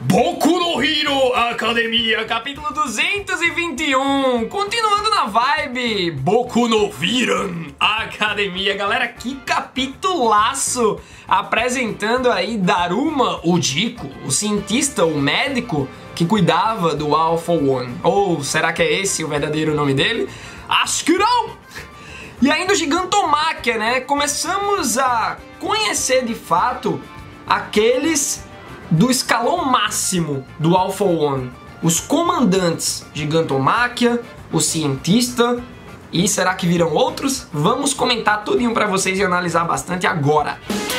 Boku no Hero Academia, capítulo 221. Continuando na vibe Boku no Hero Academia. Galera, que capitulaço! Apresentando aí Daruma Ujiko, o cientista, o médico que cuidava do All for One. Ou será que é esse o verdadeiro nome dele? Acho que não! E ainda o Gigantomachia, né? Começamos a conhecer de fato aqueles do escalão máximo do All for One. Os comandantes Gigantomachia, o cientista, e será que viram outros? Vamos comentar tudinho pra vocês e analisar bastante agora.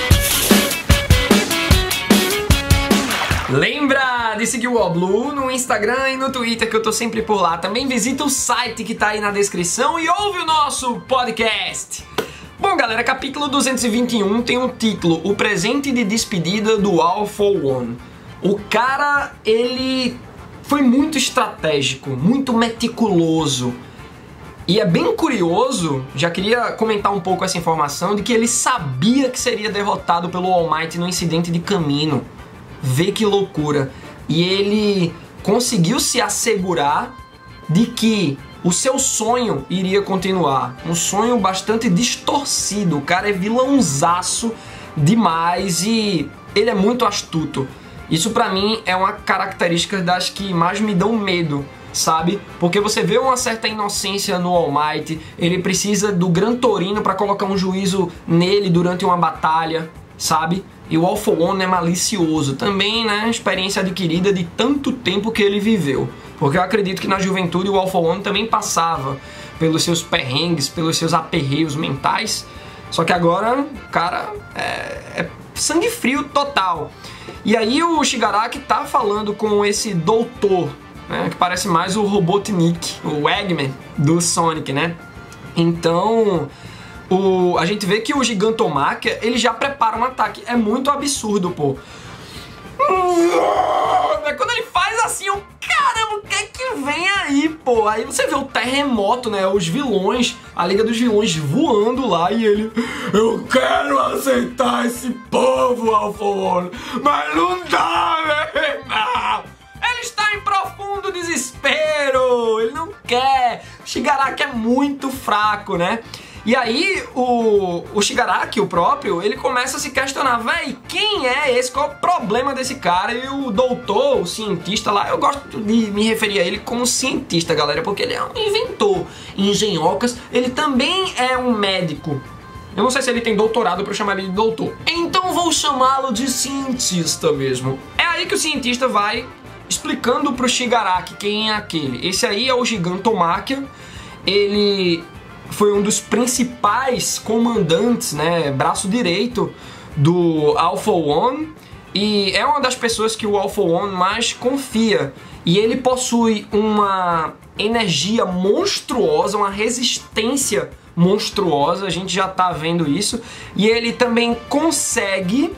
Lembra de seguir o Oblu no Instagram e no Twitter, que eu tô sempre por lá. Também visita o site que tá aí na descrição e ouve o nosso podcast. Bom, galera, capítulo 221 tem um título: O presente de despedida do All for One. O cara, ele foi muito estratégico, muito meticuloso. E é bem curioso, já queria comentar um pouco essa informação, de que ele sabia que seria derrotado pelo All Might no incidente de Kamino. Vê que loucura. E ele conseguiu se assegurar de que o seu sonho iria continuar. Um sonho bastante distorcido. O cara é vilãozaço demais e ele é muito astuto. Isso pra mim é uma característica das que mais me dão medo, sabe? Porque você vê uma certa inocência no All Might, ele precisa do Gran Torino pra colocar um juízo nele durante uma batalha, sabe? E o All for One é malicioso. Também, né, experiência adquirida de tanto tempo que ele viveu. Porque eu acredito que na juventude o All for One também passava pelos seus perrengues, pelos seus aperreios mentais. Só que agora o cara é sangue frio total. E aí o Shigaraki tá falando com esse doutor, né, que parece mais o Robotnik, o Eggman do Sonic, né? Então a gente vê que o Gigantomachia, ele já prepara um ataque. É muito absurdo, pô. Quando ele faz assim, eu, caramba, o que é que vem aí, pô? Aí você vê o terremoto, né? Os vilões, a Liga dos Vilões voando lá e ele... Eu quero aceitar esse povo, All for One, mas não dá, meu irmão! Ele está em profundo desespero! Ele não quer! O Shigaraki é muito fraco, né? E aí, o Shigaraki, o próprio, ele começa a se questionar, véi, quem é esse? Qual é o problema desse cara? E o doutor, o cientista lá, eu gosto de me referir a ele como cientista, galera, porque ele é um inventor. Engenhocas, ele também é um médico. Eu não sei se ele tem doutorado pra eu chamar ele de doutor. Então vou chamá-lo de cientista mesmo. É aí que o cientista vai explicando pro Shigaraki quem é aquele. Esse aí é o Gigantomachia. Ele foi um dos principais comandantes, né, braço direito do All for One, e é uma das pessoas que o All for One mais confia. E ele possui uma energia monstruosa, uma resistência monstruosa, a gente já tá vendo isso, e ele também consegue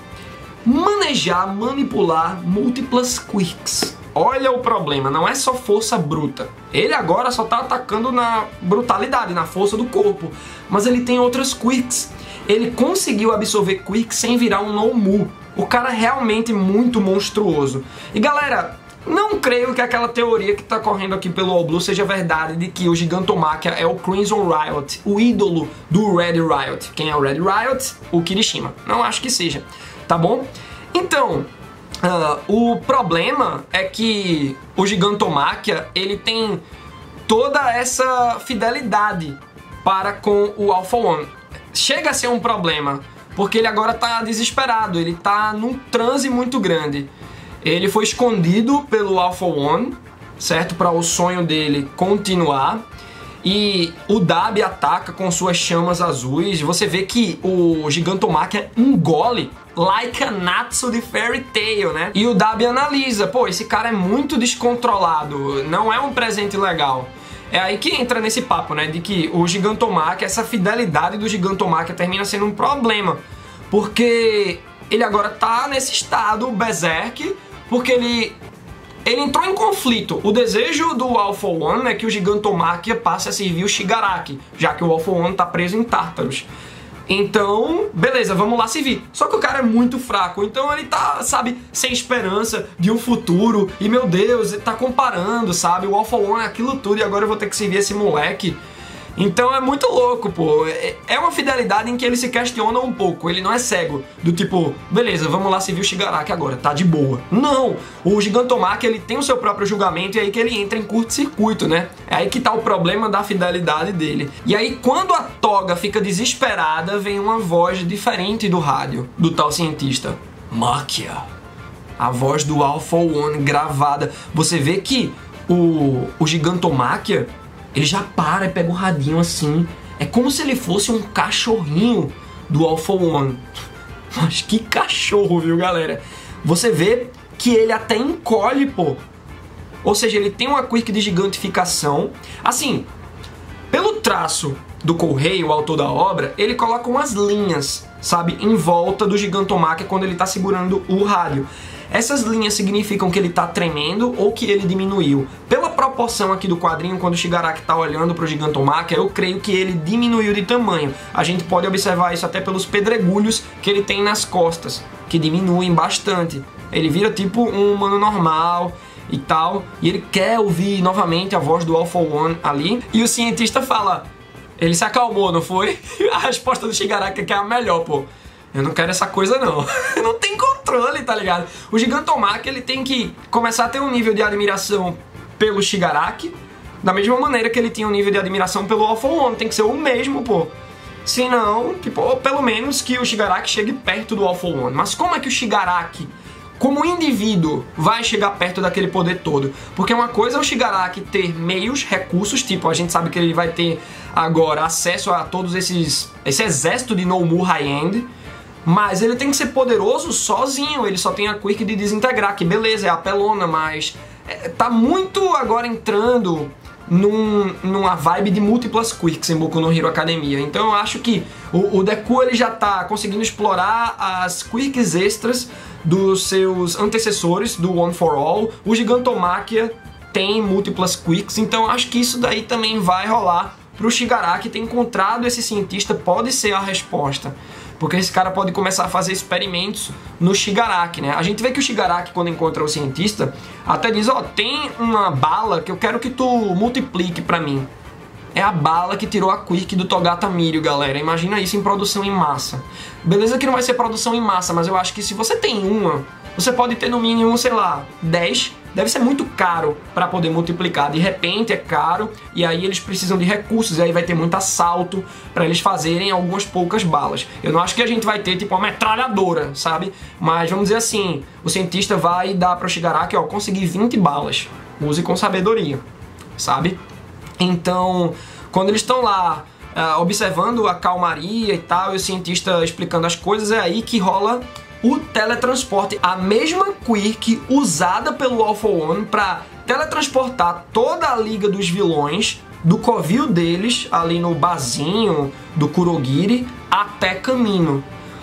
manejar, manipular múltiplas quirks. Olha o problema, não é só força bruta. Ele agora só tá atacando na brutalidade, na força do corpo. Mas ele tem outras quirks. Ele conseguiu absorver quirks sem virar um no-mu. O cara é realmente muito monstruoso. E galera, não creio que aquela teoria que tá correndo aqui pelo All Blue seja verdade, de que o Gigantomachia é o Crimson Riot, o ídolo do Red Riot. Quem é o Red Riot? O Kirishima. Não acho que seja, tá bom? Então... o problema é que o Gigantomachia, ele tem toda essa fidelidade para com o All for One. Chega a ser um problema, porque ele agora tá desesperado, ele tá num transe muito grande. Ele foi escondido pelo All for One, certo? Para o sonho dele continuar. E o Dabi ataca com suas chamas azuis. Você vê que o Gigantomachia engole like a Natsu de Fairy Tail, né? E o Dabi analisa, pô, esse cara é muito descontrolado, não é um presente legal. É aí que entra nesse papo, né? De que o Gigantomachia, essa fidelidade do Gigantomachia termina sendo um problema. Porque ele agora tá nesse estado berserk, porque ele entrou em conflito. O desejo do All for One é que o Gigantomachia passe a servir o Shigaraki, já que o All for One tá preso em Tartarus. Então, beleza, vamos lá se vir. Só que o cara é muito fraco, então ele tá, sabe, sem esperança de um futuro. E, meu Deus, ele tá comparando, sabe? O All For One é aquilo tudo e agora eu vou ter que servir esse moleque. Então é muito louco, pô. É uma fidelidade em que ele se questiona um pouco. Ele não é cego, do tipo, beleza, vamos lá servir o Shigaraki agora, tá de boa. Não! O Gigantomachia, ele tem o seu próprio julgamento e é aí que ele entra em curto-circuito, né? É aí que tá o problema da fidelidade dele. E aí, quando a Toga fica desesperada, vem uma voz diferente do rádio, do tal cientista. Machia. A voz do All For One gravada. Você vê que o Gigantomachia, ele já para e pega o radinho assim. É como se ele fosse um cachorrinho do All For One. Mas que cachorro, viu, galera? Você vê que ele até encolhe, pô. Ou seja, ele tem uma quirk de gigantificação. Assim, pelo traço do Kohei, o autor da obra, ele coloca umas linhas, sabe, em volta do Gigantomachia quando ele tá segurando o rádio. Essas linhas significam que ele tá tremendo ou que ele diminuiu. Pela proporção aqui do quadrinho, quando o Shigaraki tá olhando pro Gigantomachia, eu creio que ele diminuiu de tamanho. A gente pode observar isso até pelos pedregulhos que ele tem nas costas, que diminuem bastante. Ele vira tipo um humano normal e tal, e ele quer ouvir novamente a voz do All For One ali, e o cientista fala, ele se acalmou, não foi? A resposta do Shigaraki é que é a melhor, pô. Eu não quero essa coisa, não. Não tem controle, tá ligado? O Gigantomachia, ele tem que começar a ter um nível de admiração pelo Shigaraki, da mesma maneira que ele tinha um nível de admiração pelo All For One. Tem que ser o mesmo, pô. Senão, tipo, ou pelo menos que o Shigaraki chegue perto do All For One. Mas como é que o Shigaraki, como indivíduo, vai chegar perto daquele poder todo? Porque uma coisa é o Shigaraki ter meios, recursos, tipo, a gente sabe que ele vai ter agora acesso a todos esse exército de Nomu High-End, mas ele tem que ser poderoso sozinho, ele só tem a quirk de desintegrar, que beleza, é apelona, mas tá muito agora entrando numa vibe de múltiplas quirks em Boku no Hero Academia. Então eu acho que o Deku, ele já tá conseguindo explorar as quirks extras dos seus antecessores, do One For All. O Gigantomachia tem múltiplas quirks, então eu acho que isso daí também vai rolar pro Shigaraki ter encontrado esse cientista, pode ser a resposta. Porque esse cara pode começar a fazer experimentos no Shigaraki, né? A gente vê que o Shigaraki, quando encontra o cientista, até diz, ó, tem uma bala que eu quero que tu multiplique pra mim. É a bala que tirou a quirk do Togata Miryu, galera. Imagina isso em produção em massa. Beleza que não vai ser produção em massa, mas eu acho que se você tem uma, você pode ter no mínimo, sei lá, 10. Deve ser muito caro para poder multiplicar. De repente é caro e aí eles precisam de recursos. E aí vai ter muito assalto para eles fazerem algumas poucas balas. Eu não acho que a gente vai ter tipo uma metralhadora, sabe? Mas vamos dizer assim, o cientista vai dar para o Shigaraki, ó, conseguir 20 balas. Use com sabedoria, sabe? Então, quando eles estão lá observando a calmaria e tal, e o cientista explicando as coisas, é aí que rola o teletransporte, a mesma quirk usada pelo All For One para teletransportar toda a Liga dos Vilões do covil deles, ali no basinho do Kurogiri, até Kamino.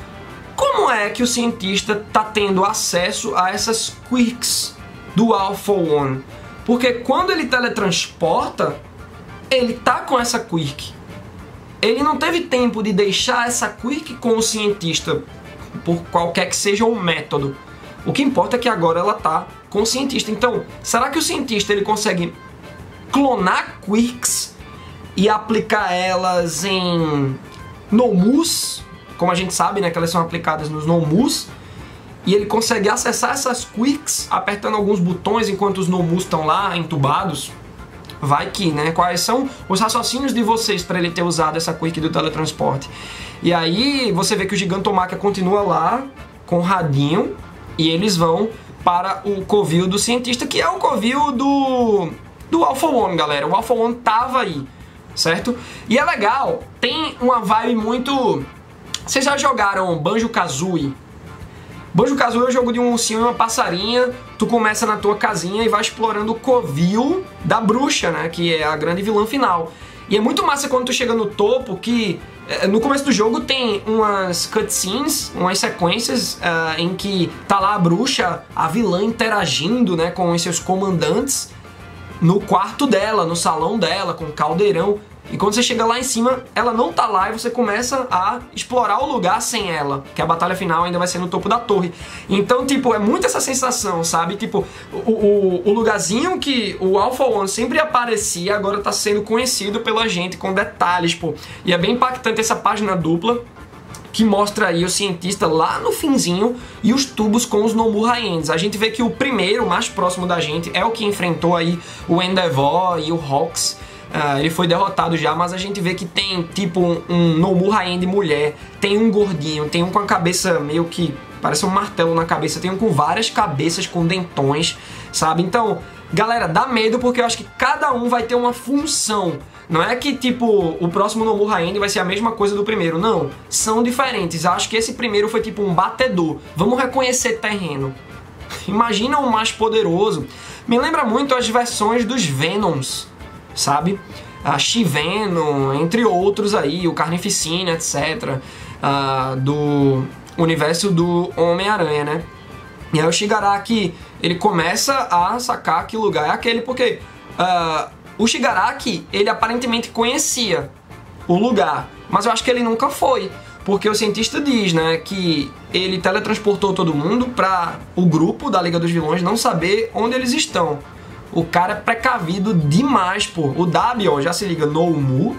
Como é que o cientista tá tendo acesso a essas quirks do All For One? Porque quando ele teletransporta, ele tá com essa quirk. Ele não teve tempo de deixar essa quirk com o cientista, por qualquer que seja o método. O que importa é que agora ela tá com o cientista. Então, será que o cientista ele consegue clonar quirks e aplicar elas em Nomus? Como a gente sabe, né, que elas são aplicadas nos Nomus. E ele consegue acessar essas quirks apertando alguns botões enquanto os Nomus estão lá entubados? Vai que, né? Quais são os raciocínios de vocês para ele ter usado essa quirk do teletransporte? E aí você vê que o Gigantomachia continua lá com o radinho e eles vão para o covil do cientista, que é o covil do All For One, galera. O All For One tava aí, certo? E é legal, tem uma vibe muito... Vocês já jogaram Banjo-Kazooie? Banjo-Kazooie é o jogo de um ursinho e uma passarinha. Tu começa na tua casinha e vai explorando o covil da bruxa, né? Que é a grande vilã final. E é muito massa quando tu chega no topo que... No começo do jogo tem umas cutscenes, umas sequências em que tá lá a bruxa, a vilã, interagindo, né, com os seus comandantes no quarto dela, no salão dela, com o caldeirão. E quando você chega lá em cima, ela não tá lá e você começa a explorar o lugar sem ela. Que a batalha final ainda vai ser no topo da torre. Então, tipo, é muito essa sensação, sabe? Tipo, o lugarzinho que o Alpha One sempre aparecia, agora tá sendo conhecido pela gente com detalhes, pô. E é bem impactante essa página dupla, que mostra aí o cientista lá no finzinho e os tubos com os Nomu High-Ends. A gente vê que o primeiro, mais próximo da gente, é o que enfrentou aí o Endeavor e o Hawks. Ele foi derrotado já, mas a gente vê que tem tipo um Nomu High-End mulher, tem um gordinho, tem um com a cabeça meio que parece um martelo na cabeça, tem um com várias cabeças com dentões, sabe? Então, galera, dá medo porque eu acho que cada um vai ter uma função. Não é que, tipo, o próximo Nomu High-End vai ser a mesma coisa do primeiro. Não, são diferentes. Eu acho que esse primeiro foi tipo um batedor. Vamos reconhecer terreno. Imagina o mais poderoso. Me lembra muito as versões dos Venoms, sabe? A She-Venom, entre outros aí, o Carnificina, etc. Do universo do Homem-Aranha, né? E aí o Shigaraki, ele começa a sacar que lugar é aquele, porque... o Shigaraki, ele aparentemente conhecia o lugar, mas eu acho que ele nunca foi, porque o cientista diz, né, que ele teletransportou todo mundo para o grupo da Liga dos Vilões não saber onde eles estão. O cara é precavido demais, pô. O Dabi, ó, já se liga, Nomu.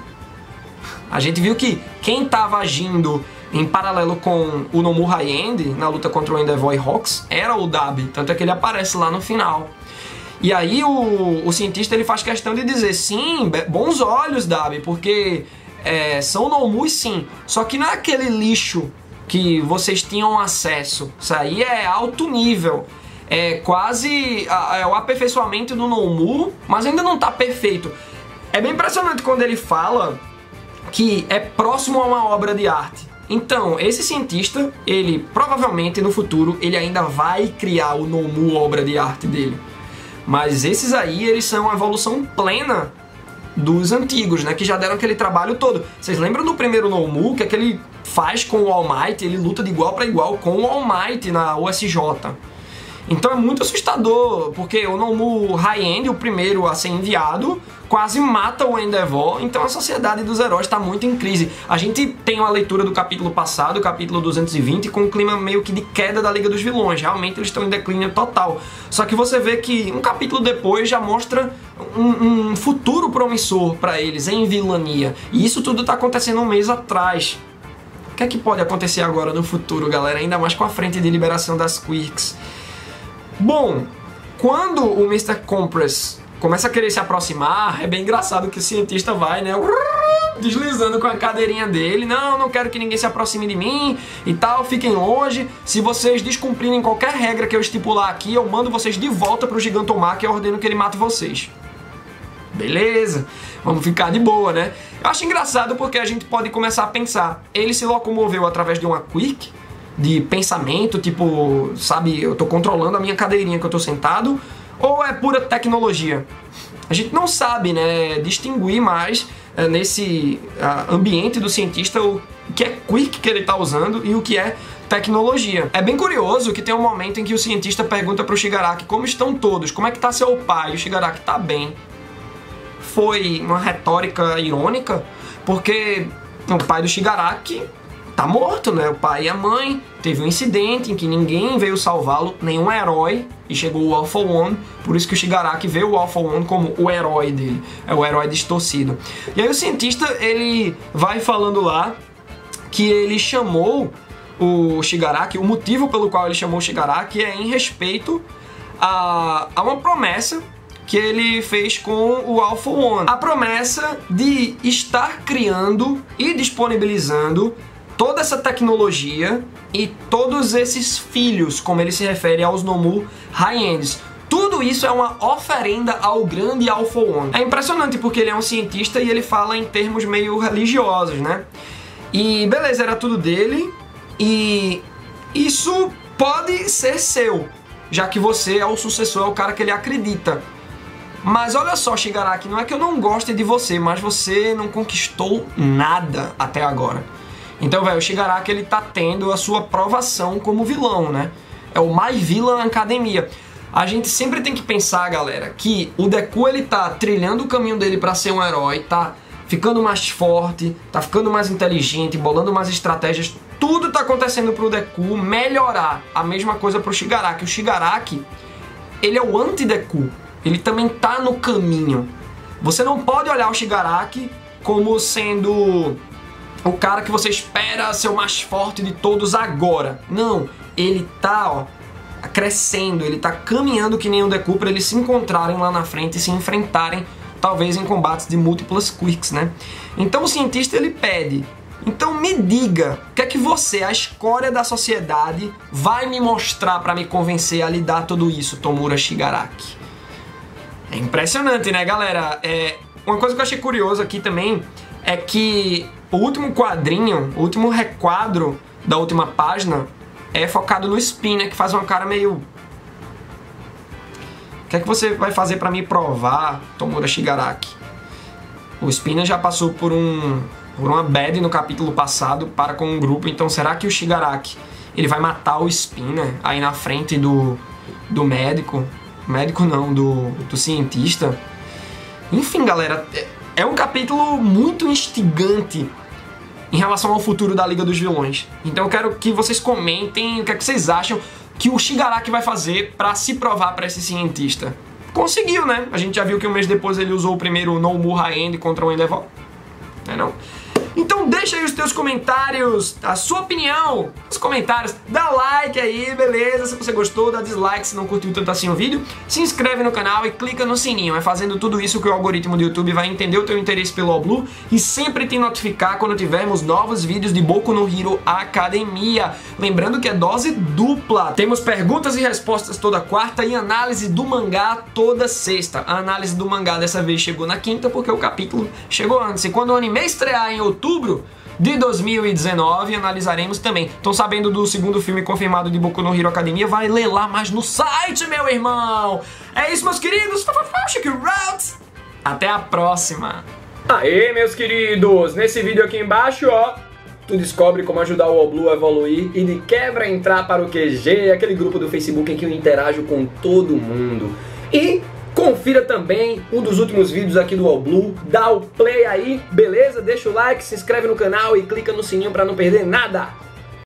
A gente viu que quem tava agindo em paralelo com o Nomu High-End na luta contra o Endeavor e Hawks era o Dabi, tanto é que ele aparece lá no final. E aí o cientista ele faz questão de dizer, sim, bons olhos, Dabi, porque são Nomus sim, só que não é aquele lixo que vocês tinham acesso, isso aí é alto nível, é quase o aperfeiçoamento do Nomu, mas ainda não tá perfeito. É bem impressionante quando ele fala que é próximo a uma obra de arte. Então, esse cientista, ele provavelmente no futuro, ele ainda vai criar o Nomu obra de arte dele. Mas esses aí, eles são a evolução plena dos antigos, né? Que já deram aquele trabalho todo. Vocês lembram do primeiro Nomu? Que é que ele faz com o All Might? Ele luta de igual para igual com o All Might na USJ. Então é muito assustador, porque o Nomu High-End, o primeiro a ser enviado, quase mata o Endeavor. Então a sociedade dos heróis está muito em crise. A gente tem uma leitura do capítulo passado, o capítulo 220, com um clima meio que de queda da Liga dos Vilões. Realmente eles estão em declínio total. Só que você vê que um capítulo depois já mostra um futuro promissor para eles em vilania. E isso tudo está acontecendo um mês atrás. O que é que pode acontecer agora no futuro, galera? Ainda mais com a frente de liberação das Quirks. Bom, quando o Mr. Compress começa a querer se aproximar, é bem engraçado que o cientista vai, né, deslizando com a cadeirinha dele. Não quero que ninguém se aproxime de mim e tal, fiquem longe. Se vocês descumprirem qualquer regra que eu estipular aqui, eu mando vocês de volta pro Gigantomachia e ordeno que ele mate vocês. Beleza, vamos ficar de boa, né? Eu acho engraçado porque a gente pode começar a pensar, ele se locomoveu através de uma Quirk, de pensamento, tipo, sabe, eu tô controlando a minha cadeirinha que eu tô sentado, ou é pura tecnologia? A gente não sabe, né, distinguir mais nesse ambiente do cientista o que é Quirk que ele tá usando e o que é tecnologia. É bem curioso que tem um momento em que o cientista pergunta pro Shigaraki como estão todos, como é que tá seu pai? E o Shigaraki tá bem. Foi uma retórica irônica, porque o pai do Shigaraki tá morto, né? O pai e a mãe, teve um incidente em que ninguém veio salvá-lo, nenhum herói, e chegou o Alpha One, por isso que o Shigaraki vê o Alpha One como o herói dele, é o herói distorcido. E aí o cientista, ele vai falando lá que ele chamou o Shigaraki, o motivo pelo qual ele chamou o Shigaraki é em respeito a uma promessa que ele fez com o Alpha One. A promessa de estar criando e disponibilizando toda essa tecnologia e todos esses filhos, como ele se refere aos Nomu High-Ends. Tudo isso é uma oferenda ao grande Alpha One. É impressionante porque ele é um cientista e ele fala em termos meio religiosos, né? E beleza, era tudo dele e isso pode ser seu, já que você é o sucessor, é o cara que ele acredita. Mas olha só, Shigaraki, não é que eu não goste de você, mas você não conquistou nada até agora. Então, velho, o Shigaraki, ele tá tendo a sua provação como vilão, né? É o My Villain Academia. A gente sempre tem que pensar, galera, que o Deku, ele tá trilhando o caminho dele pra ser um herói, tá ficando mais forte, tá ficando mais inteligente, bolando mais estratégias. Tudo tá acontecendo pro Deku melhorar. A mesma coisa pro Shigaraki. O Shigaraki, ele é o anti-Deku. Ele também tá no caminho. Você não pode olhar o Shigaraki como sendo o cara que você espera ser o mais forte de todos agora. Não, ele tá, ó, crescendo, ele tá caminhando que nem o Deku para eles se encontrarem lá na frente e se enfrentarem, talvez em combates de múltiplas quirks, né? Então o cientista, ele pede: então me diga, o que é que você, a escória da sociedade, vai me mostrar para me convencer a lhe dar tudo isso, Tomura Shigaraki? É impressionante, né, galera? Uma coisa que eu achei curioso aqui também é que o último quadrinho, o último requadro da última página é focado no Spinner, que faz uma cara meio... O que é que você vai fazer pra me provar, Tomura Shigaraki? O Spinner já passou por uma bad no capítulo passado para com um grupo, então será que o Shigaraki ele vai matar o Spinner aí na frente do médico? Médico não, do cientista? Enfim, galera, é um capítulo muito instigante em relação ao futuro da Liga dos Vilões. Então eu quero que vocês comentem o que é que vocês acham que o Shigaraki vai fazer pra se provar pra esse cientista. Conseguiu, né? A gente já viu que um mês depois ele usou o primeiro No Murra End contra o Endeavor. Não? Então deixa aí os teus comentários, a sua opinião nos comentários. Dá like aí, beleza? Se você gostou, dá dislike se não curtiu tanto assim o vídeo. Se inscreve no canal e clica no sininho. É fazendo tudo isso que o algoritmo do YouTube vai entender o teu interesse pelo All Blue e sempre te notificar quando tivermos novos vídeos de Boku no Hero Academia. Lembrando que é dose dupla. Temos perguntas e respostas toda quarta e análise do mangá toda sexta. A análise do mangá dessa vez chegou na quinta porque o capítulo chegou antes. E quando o anime estrear em outubro de 2019, analisaremos também. Estão sabendo do segundo filme confirmado de Boku no Hero Academia? Vai ler lá mais no site, meu irmão! É isso, meus queridos! Até a próxima! Aê, meus queridos! Nesse vídeo aqui embaixo, ó, tu descobre como ajudar o All Blue a evoluir e de quebra entrar para o QG, aquele grupo do Facebook em que eu interajo com todo mundo. E confira também um dos últimos vídeos aqui do All Blue, dá o play aí, beleza? Deixa o like, se inscreve no canal e clica no sininho para não perder nada.